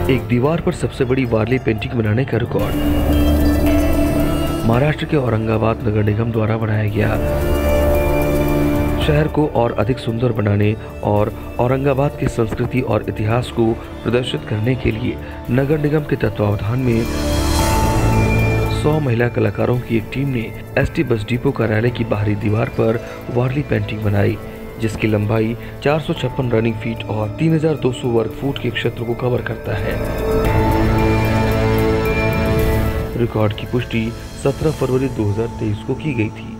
एक दीवार पर सबसे बड़ी वारली पेंटिंग बनाने का रिकॉर्ड महाराष्ट्र के औरंगाबाद नगर निगम द्वारा बनाया गया। शहर को और अधिक सुंदर बनाने और औरंगाबाद की संस्कृति और इतिहास को प्रदर्शित करने के लिए नगर निगम के तत्वावधान में 100 महिला कलाकारों की एक टीम ने एसटी बस डिपो कार्यालय की बाहरी दीवार पर वारली पेंटिंग बनाई, जिसकी लंबाई 456 रनिंग फीट और 3200 वर्ग फुट के क्षेत्र को कवर करता है। रिकॉर्ड की पुष्टि 17 फरवरी 2023 को की गई थी।